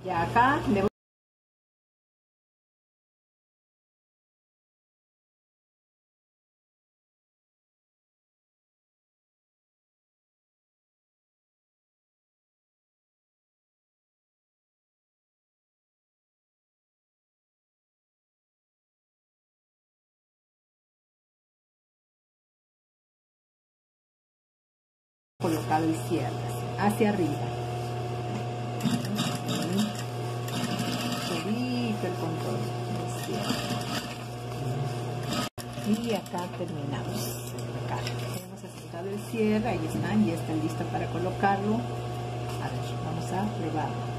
Ya acá le voy a colocar el cierre hacia arriba. Solito el contorno del cierre. Y acá terminamos. Acá hemos asentado el cierre, ahí están, ya están listos para colocarlo. A ver, vamos a probar.